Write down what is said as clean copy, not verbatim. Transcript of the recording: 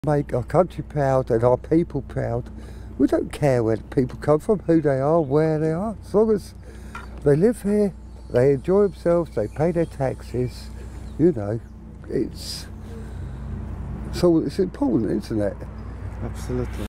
Make our country proud and our people proud. We don't care where the people come from, who they are, where they are, as long as they live here, they enjoy themselves, they pay their taxes, you know, it's important, isn't it? Absolutely.